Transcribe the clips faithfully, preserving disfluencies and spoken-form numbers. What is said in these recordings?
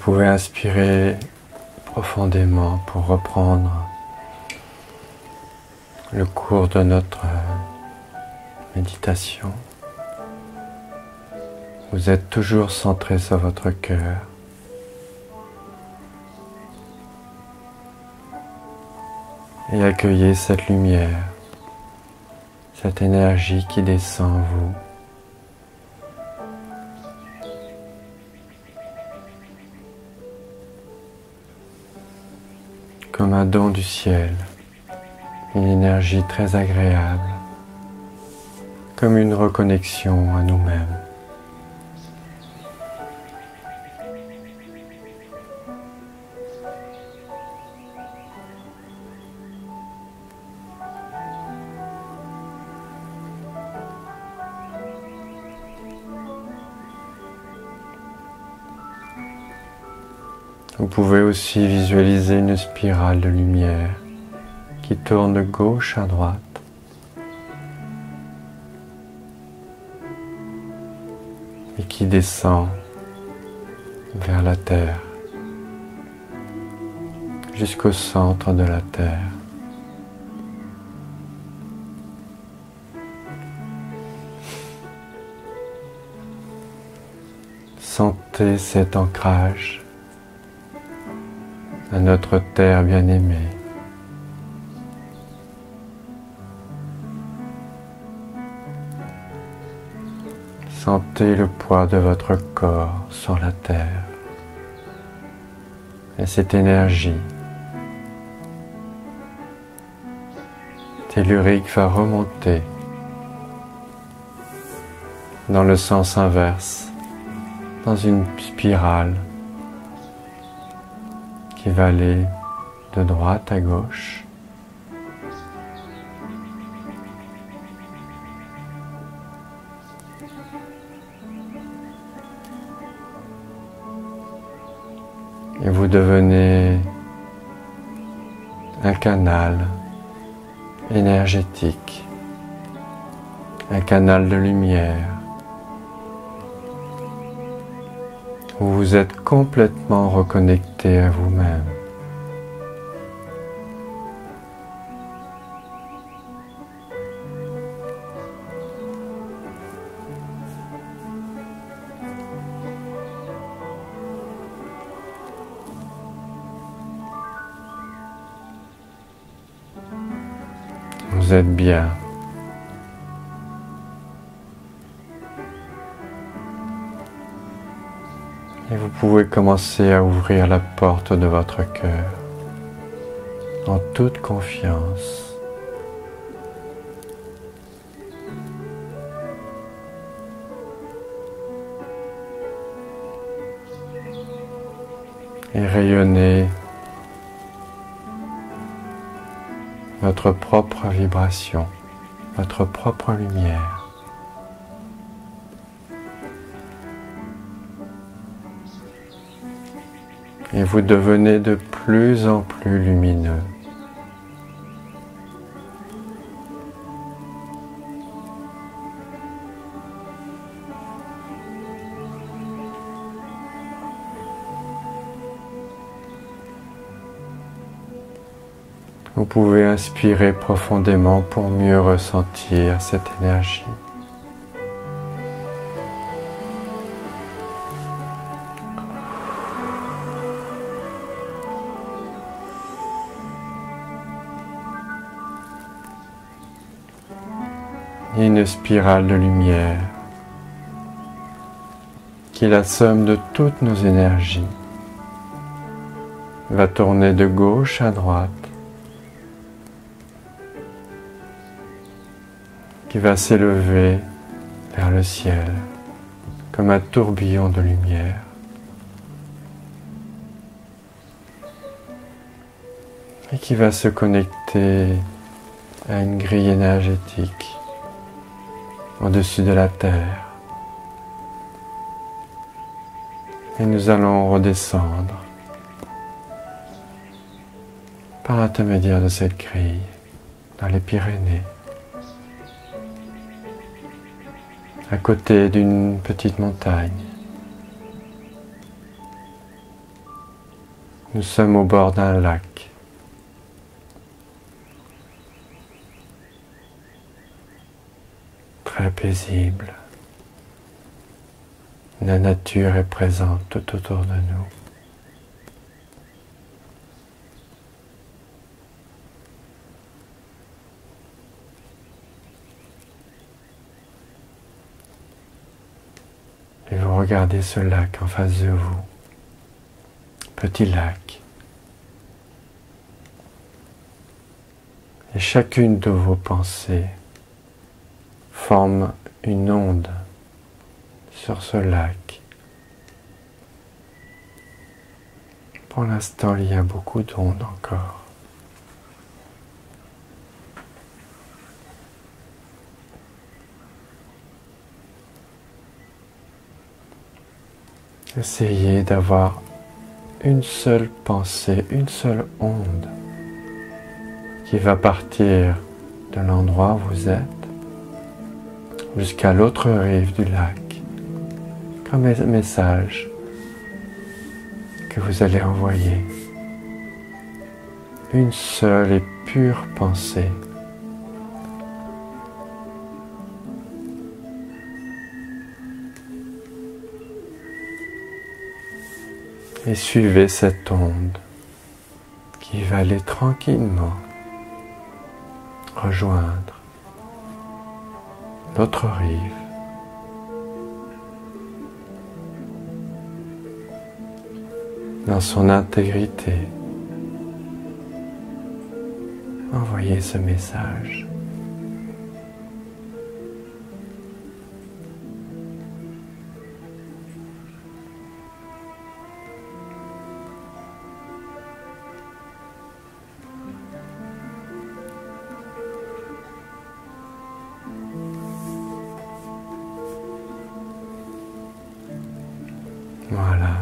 pouvez inspirer profondément pour reprendre le cours de notre méditation. Vous êtes toujours centré sur votre cœur. Et accueillez cette lumière, cette énergie qui descend en vous. Comme un don du ciel, une énergie très agréable, comme une reconnexion à nous-mêmes. Vous pouvez aussi visualiser une spirale de lumière qui tourne de gauche à droite. Et qui descend vers la terre, jusqu'au centre de la terre. Sentez cet ancrage à notre terre bien-aimée. Sentez le poids de votre corps sur la terre et cette énergie tellurique va remonter dans le sens inverse, dans une spirale qui va aller de droite à gauche. Et vous devenez un canal énergétique, un canal de lumière, où vous êtes complètement reconnecté à vous-même. Vous êtes bien. Et vous pouvez commencer à ouvrir la porte de votre cœur en toute confiance. Et rayonner votre propre vibration, votre propre lumière. Et vous devenez de plus en plus lumineux. Vous pouvez inspirer profondément pour mieux ressentir cette énergie. Et une spirale de lumière qui est la somme de toutes nos énergies va tourner de gauche à droite, qui va s'élever vers le ciel comme un tourbillon de lumière. Et qui va se connecter à une grille énergétique au-dessus de la terre. Et nous allons redescendre par l'intermédiaire de cette grille dans les Pyrénées, à côté d'une petite montagne. Nous sommes au bord d'un lac. Très paisible. La nature est présente tout autour de nous. Et vous regardez ce lac en face de vous. Petit lac. Et chacune de vos pensées forme une onde sur ce lac. Pour l'instant, il y a beaucoup d'ondes encore. Essayez d'avoir une seule pensée, une seule onde qui va partir de l'endroit où vous êtes jusqu'à l'autre rive du lac, comme un message que vous allez envoyer. Une seule et pure pensée. Et suivez cette onde qui va aller tranquillement rejoindre l'autre rive. Dans son intégrité, envoyez ce message. Voilà.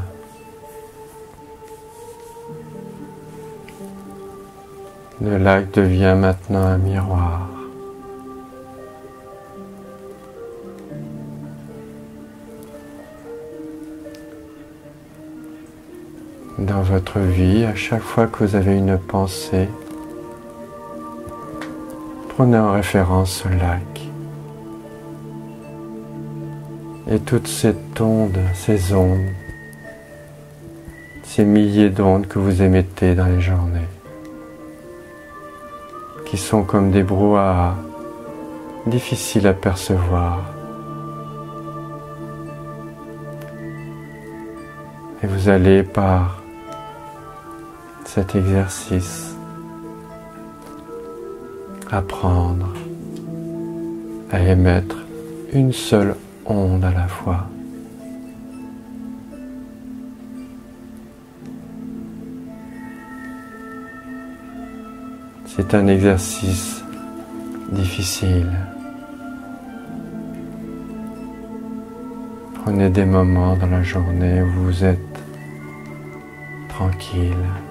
Le lac devient maintenant un miroir. Dans votre vie, à chaque fois que vous avez une pensée, prenez en référence ce lac. Et toute cette onde, ces ondes, ces milliers d'ondes que vous émettez dans les journées, qui sont comme des brouhahas, difficiles à percevoir. Et vous allez par cet exercice apprendre à émettre une seule onde à la fois. C'est un exercice difficile. Prenez des moments dans la journée où vous êtes tranquille.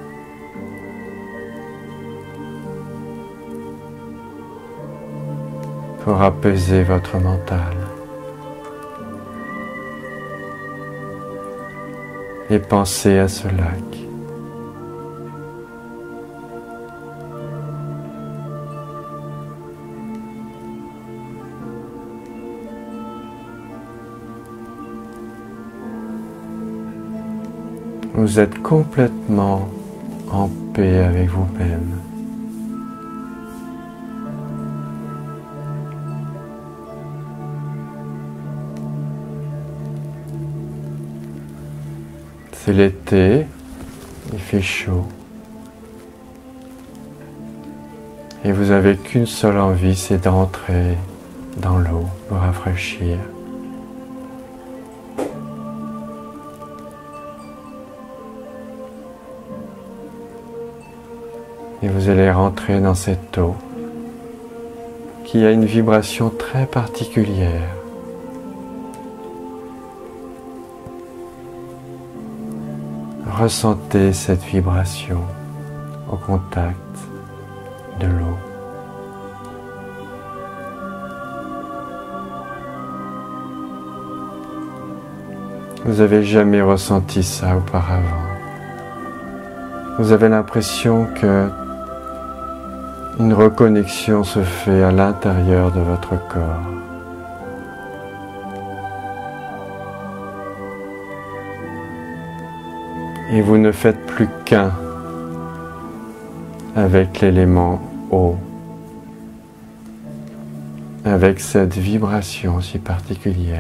Pour apaiser votre mental. Et pensez à ce lac. Vous êtes complètement en paix avec vous-même. C'est l'été, il fait chaud. Et vous n'avez qu'une seule envie, c'est d'entrer dans l'eau, vous rafraîchir. Et vous allez rentrer dans cette eau qui a une vibration très particulière. Ressentez cette vibration au contact de l'eau. Vous n'avez jamais ressenti ça auparavant. vous avez l'impression que une reconnexion se fait à l'intérieur de votre corps. Et vous ne faites plus qu'un avec l'élément eau, avec cette vibration si particulière.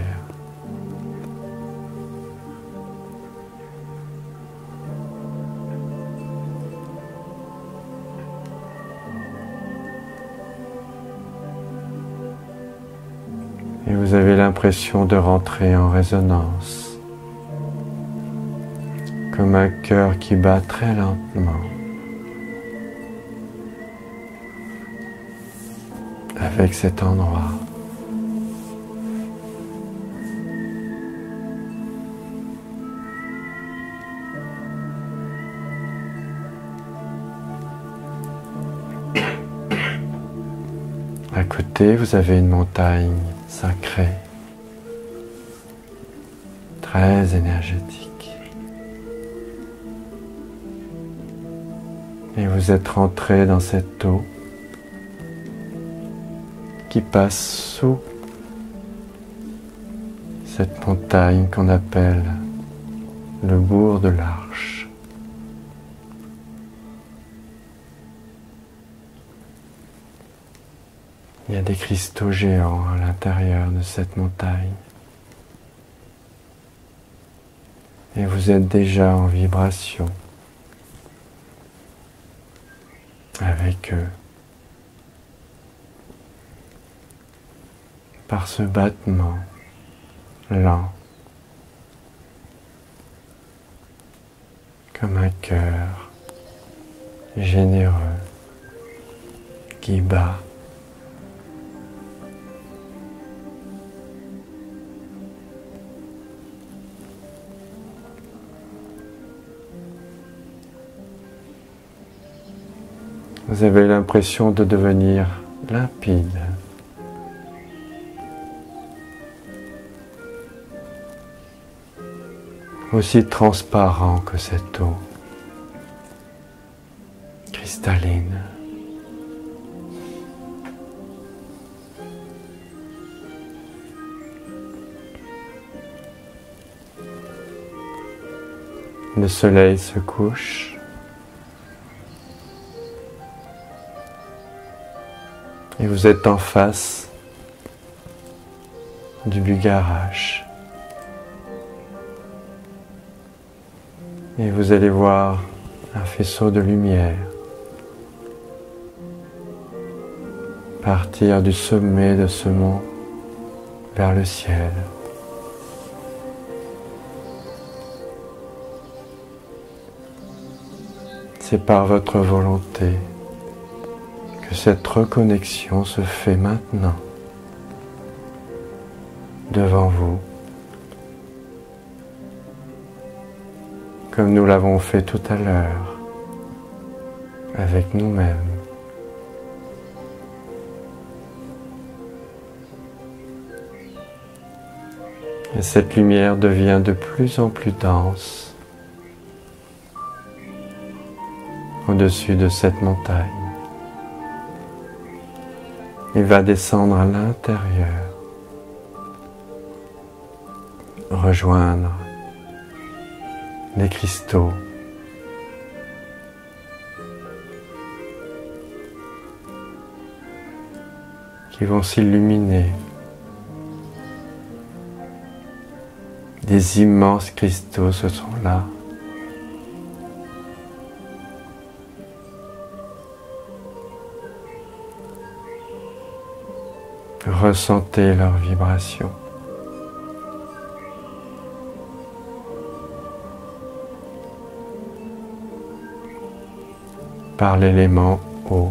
Et vous avez l'impression de rentrer en résonance, comme un cœur qui bat très lentement, avec cet endroit. À côté, vous avez une montagne sacrée, très énergétique. Et vous êtes rentré dans cette eau qui passe sous cette montagne qu'on appelle le bourg de l'Arche. Il y a des cristaux géants à l'intérieur de cette montagne. Et vous êtes déjà en vibration avec eux. Par ce battement lent, comme un cœur généreux qui bat. Vous avez l'impression de devenir limpide. Aussi transparent que cette eau, cristalline. Le soleil se couche. Et vous êtes en face du Bugarache. Et vous allez voir un faisceau de lumière partir du sommet de ce mont vers le ciel. C'est par votre volonté que cette reconnexion se fait maintenant, devant vous, comme nous l'avons fait tout à l'heure, avec nous-mêmes. Et cette lumière devient de plus en plus dense au-dessus de cette montagne. Il va descendre à l'intérieur, rejoindre les cristaux, qui vont s'illuminer, des immenses cristaux, ce sont là. Ressentez leur vibration. Par l'élément eau.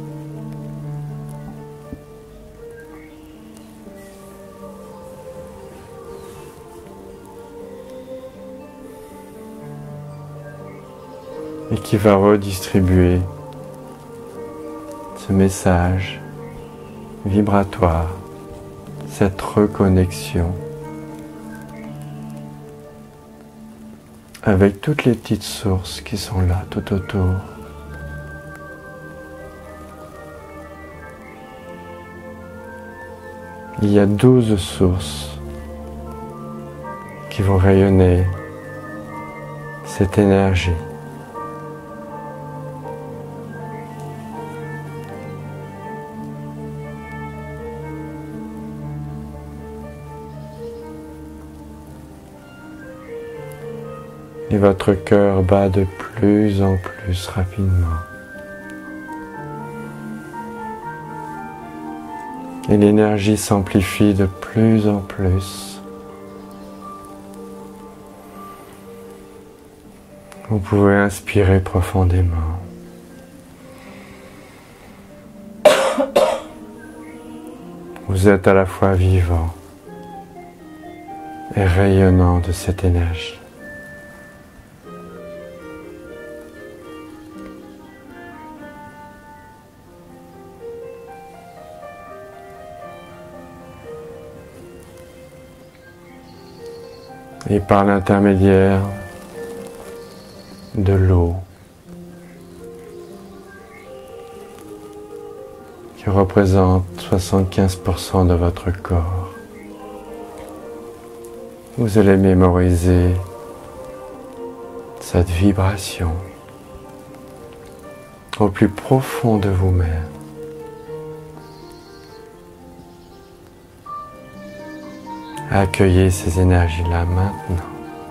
Et qui va redistribuer ce message vibratoire, cette reconnexion avec toutes les petites sources qui sont là tout autour. Il y a douze sources qui vont rayonner cette énergie. Et votre cœur bat de plus en plus rapidement. Et l'énergie s'amplifie de plus en plus. Vous pouvez inspirer profondément. Vous êtes à la fois vivant et rayonnant de cette énergie. Et par l'intermédiaire de l'eau, qui représente soixante-quinze pour cent de votre corps, vous allez mémoriser cette vibration au plus profond de vous-même. Accueillez ces énergies-là maintenant.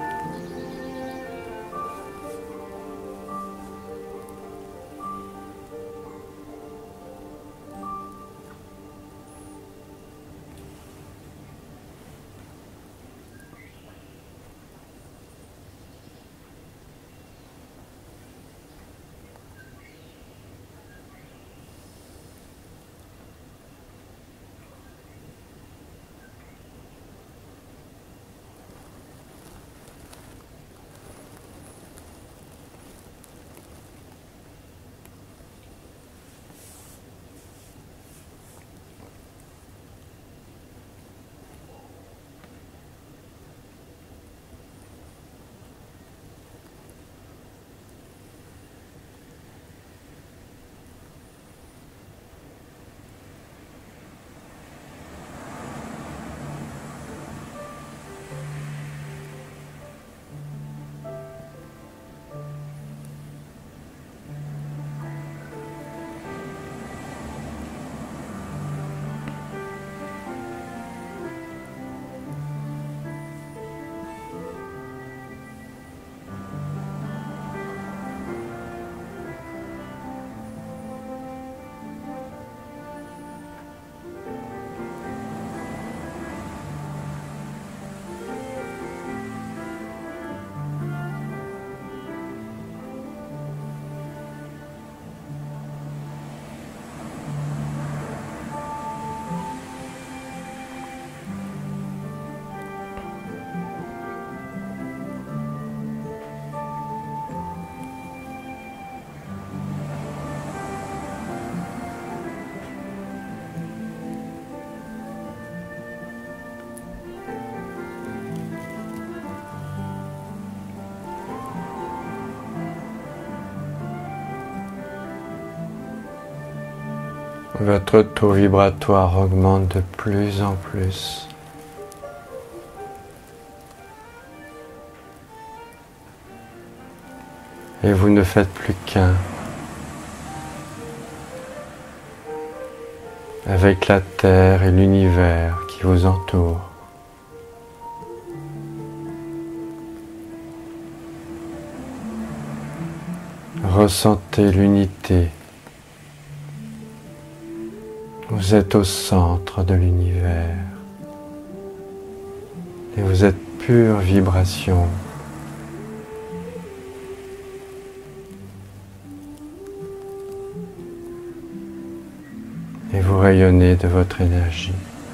Votre taux vibratoire augmente de plus en plus. Et vous ne faites plus qu'un avec la Terre et l'univers qui vous entoure. Ressentez l'unité. Vous êtes au centre de l'univers et vous êtes pure vibration. Et vous rayonnez de votre énergie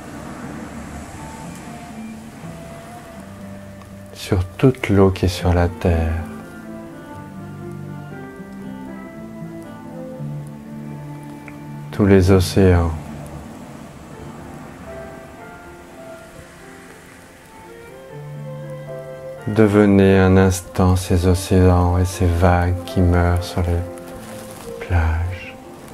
sur toute l'eau qui est sur la terre. Tous les océans. Devenez un instant ces océans et ces vagues qui meurent sur les plages.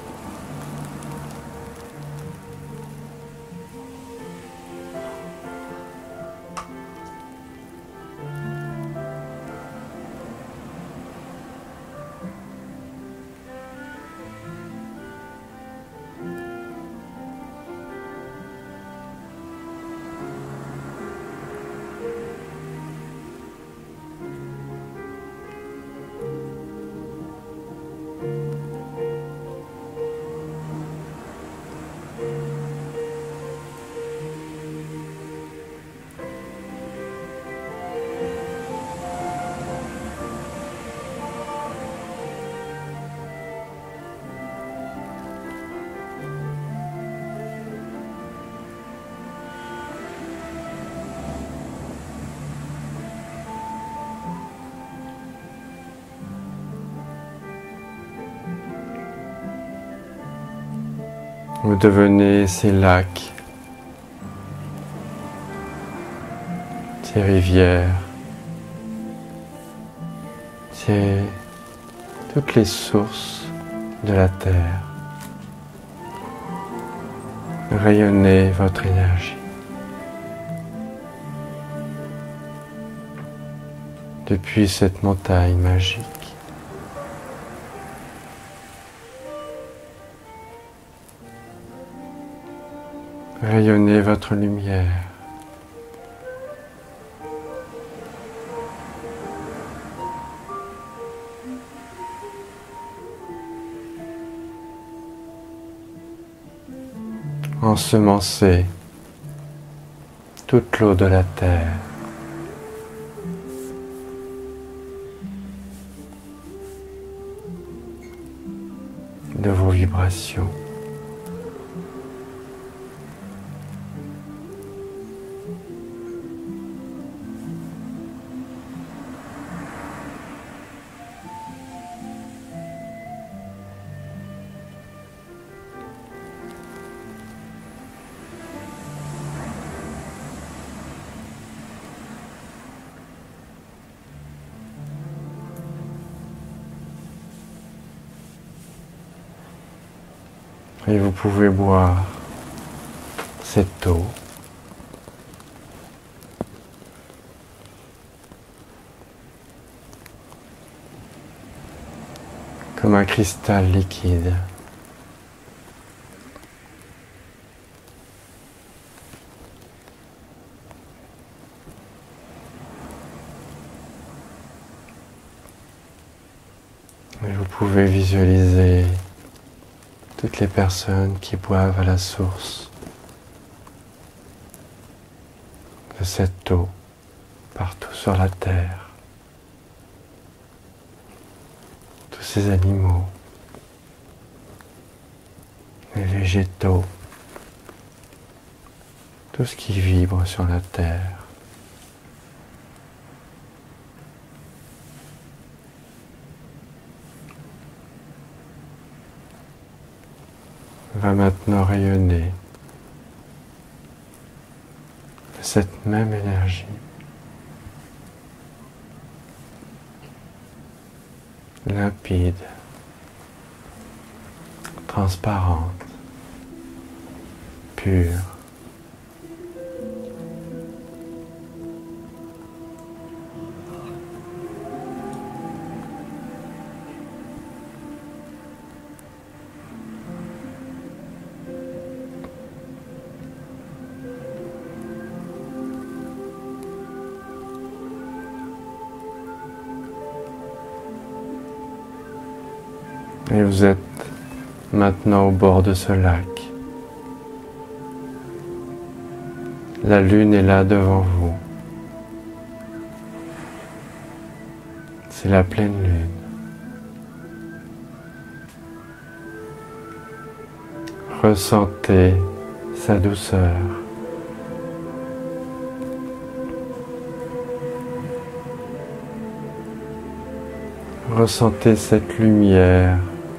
Vous devenez ces lacs, ces rivières, c'est toutes les sources de la terre. Rayonnez votre énergie. Depuis cette montagne magique. Rayonnez votre lumière. Ensemencez toute l'eau de la terre. De vos vibrations. Et vous pouvez boire cette eau comme un cristal liquide. Et vous pouvez visualiser toutes les personnes qui boivent à la source de cette eau partout sur la terre. Tous ces animaux, les végétaux, tout ce qui vibre sur la terre. Va maintenant rayonner de cette même énergie, limpide, transparente, pure. Et vous êtes maintenant au bord de ce lac. La lune est là devant vous. C'est la pleine lune. Ressentez sa douceur. Ressentez cette lumière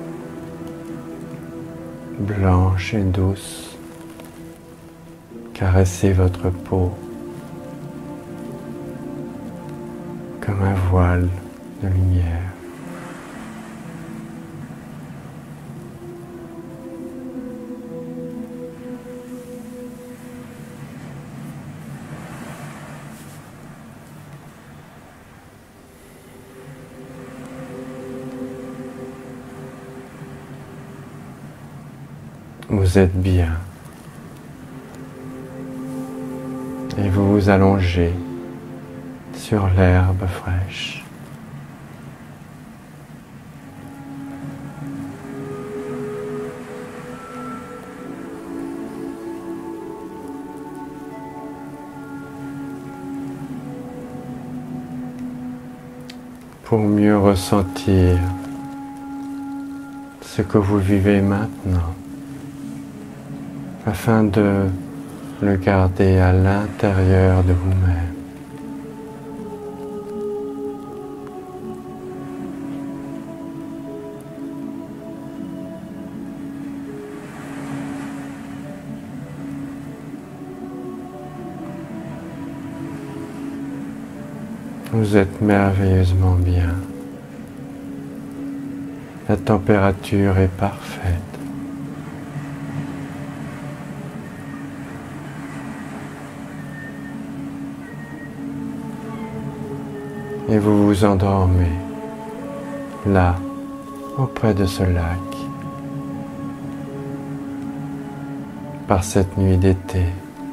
blanche et douce caresser votre peau. un voile de lumière. Vous êtes bien et vous vous allongez sur l'herbe fraîche. Pour mieux ressentir ce que vous vivez maintenant, afin de le garder à l'intérieur de vous-même. Vous êtes merveilleusement bien. La température est parfaite. Et vous vous endormez là, auprès de ce lac, par cette nuit d'été.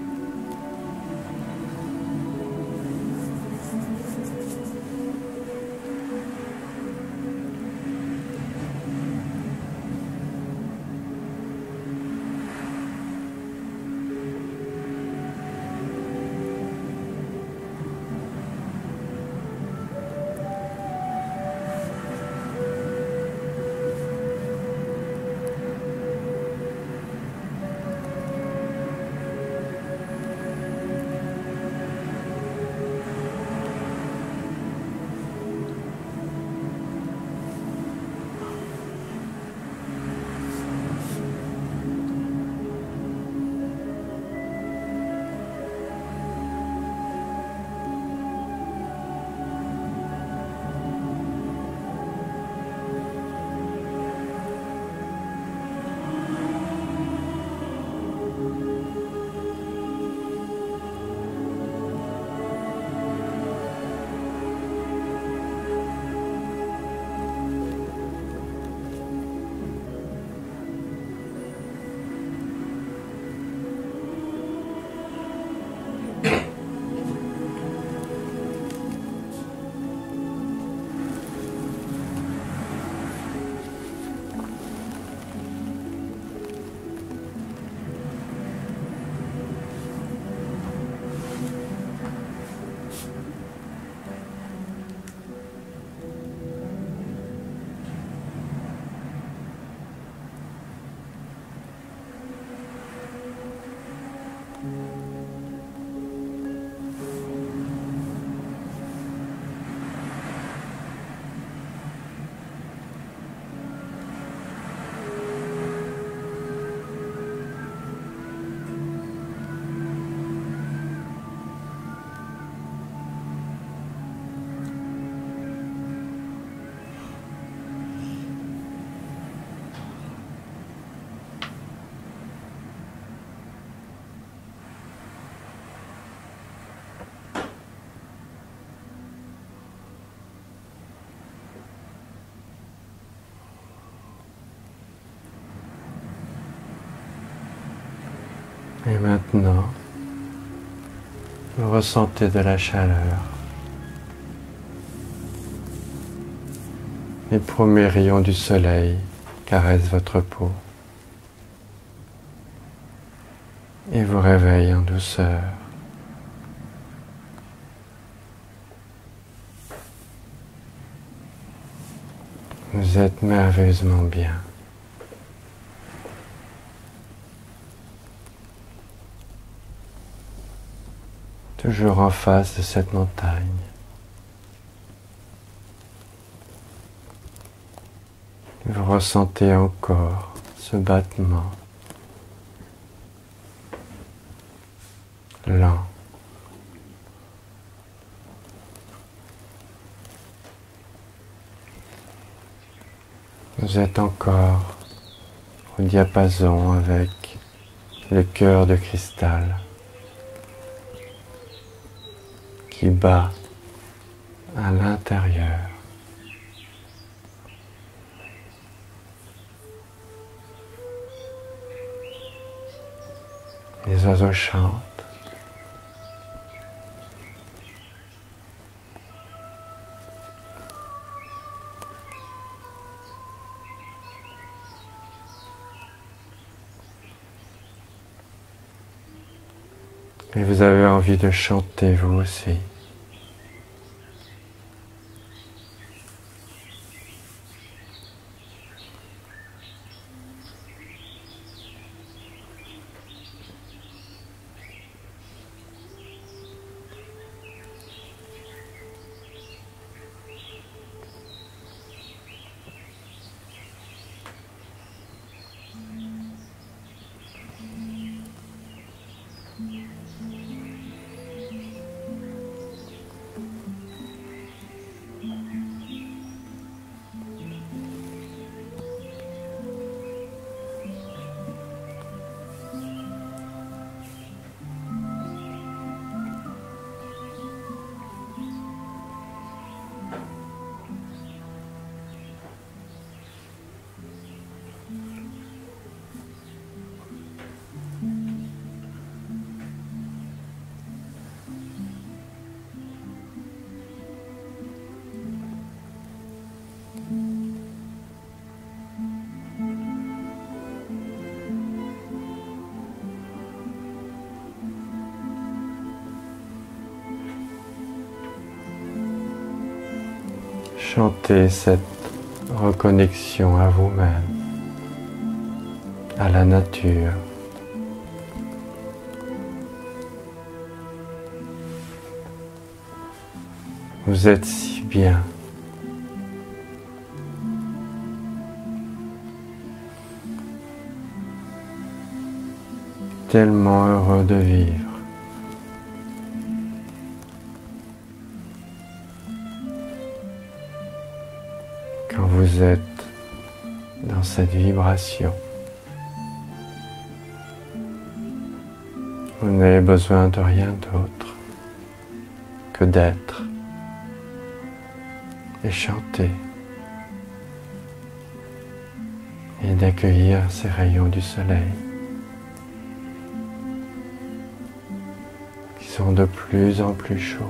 Et maintenant, vous ressentez de la chaleur. Les premiers rayons du soleil caressent votre peau et vous réveillent en douceur. Vous êtes merveilleusement bien. Toujours en face de cette montagne. Vous ressentez encore ce battement lent. Vous êtes encore au diapason avec le cœur de cristal qui bat à l'intérieur. Les oiseaux chantent. Et vous avez envie de chanter vous aussi. Chantez cette reconnexion à vous-même, à la nature. Vous êtes si bien. Tellement heureux de vivre. Quand vous êtes dans cette vibration, vous n'avez besoin de rien d'autre que d'être et chanter et d'accueillir ces rayons du soleil qui sont de plus en plus chauds.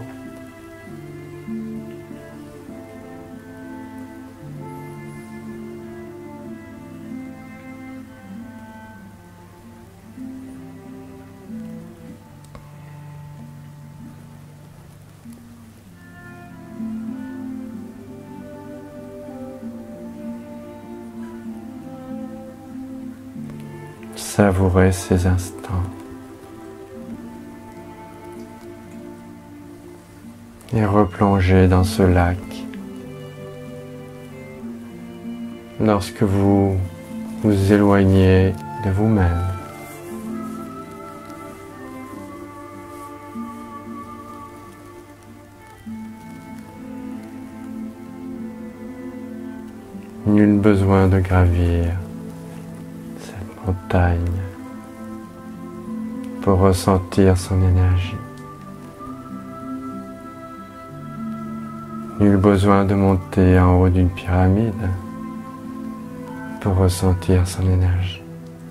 Savourez ces instants et replongez dans ce lac lorsque vous vous éloignez de vous-même. Nul besoin de gravir cette montagne pour ressentir son énergie. Nul besoin de monter en haut d'une pyramide pour ressentir son énergie.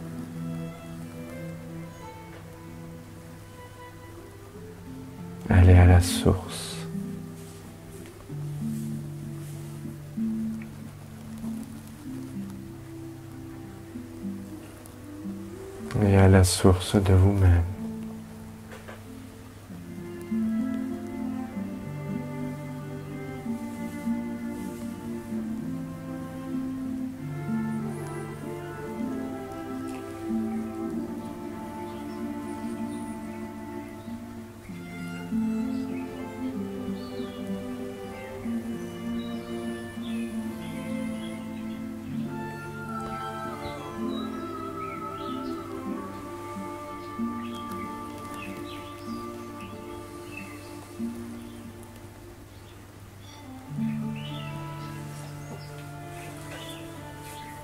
Allez à la source. Et à la source de vous-même.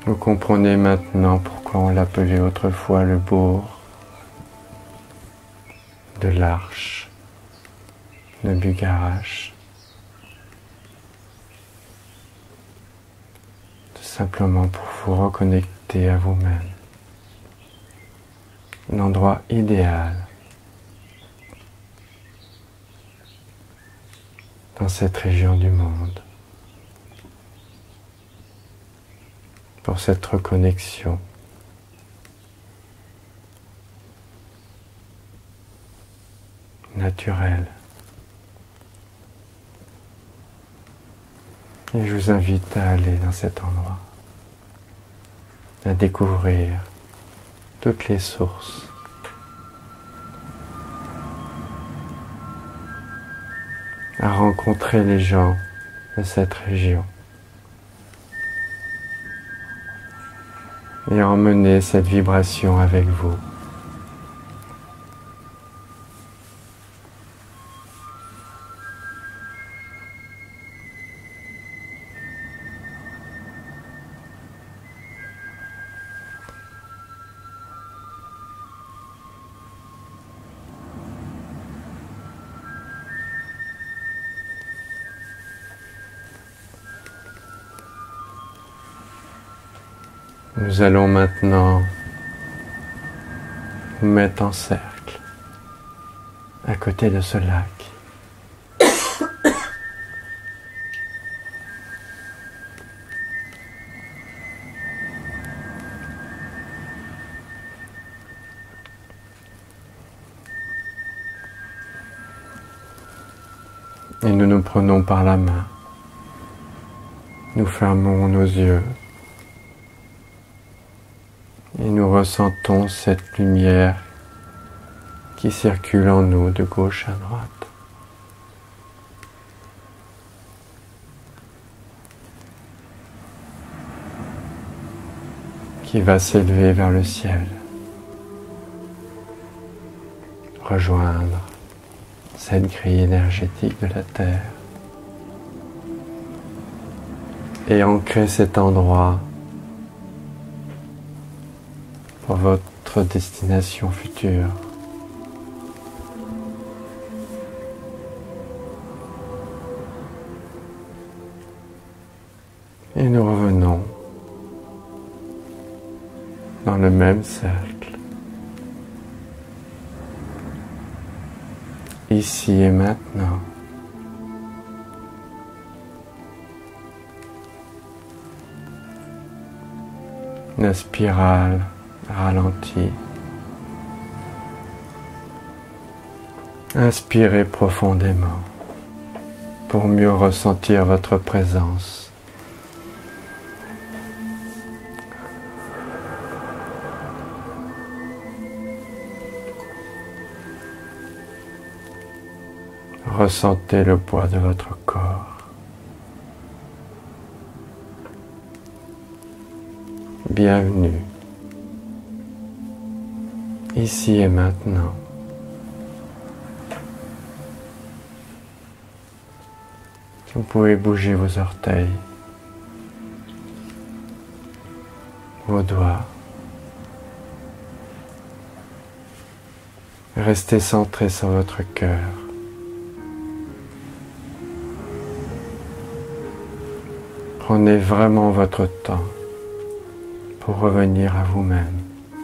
Vous comprenez maintenant pourquoi on l'appelait autrefois le bourg de l'Arche de Bugarache. Tout simplement pour vous reconnecter à vous-même. L'endroit idéal dans cette région du monde pour cette reconnexion. Naturelle. Et je vous invite à aller dans cet endroit, à découvrir toutes les sources, à rencontrer les gens de cette région et à emmener cette vibration avec vous. Nous allons maintenant nous mettre en cercle à côté de ce lac. Et nous nous prenons par la main. Nous fermons nos yeux. Et nous ressentons cette lumière qui circule en nous de gauche à droite. Qui va s'élever vers le ciel. Rejoindre cette grille énergétique de la Terre. Et ancrer cet endroit pour votre destination future. Et nous revenons dans le même cercle, ici et maintenant. La spirale ralentit. Inspirez profondément pour mieux ressentir votre présence. Ressentez le poids de votre corps. Bienvenue, ici et maintenant. Vous pouvez bouger vos orteils, vos doigts. Restez centré sur votre cœur. Prenez vraiment votre temps pour revenir à vous-même.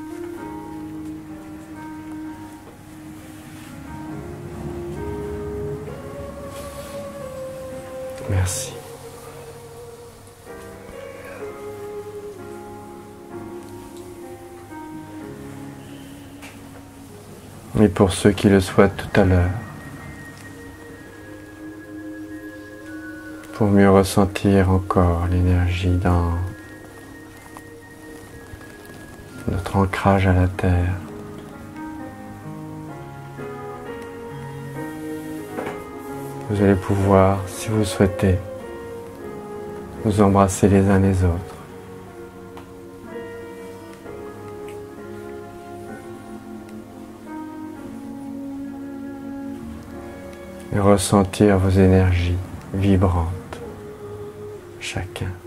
Merci. Et pour ceux qui le souhaitent tout à l'heure, pour mieux ressentir encore l'énergie dans notre ancrage à la terre, vous allez pouvoir, si vous souhaitez, vous embrasser les uns les autres. Et ressentir vos énergies vibrantes, chacun.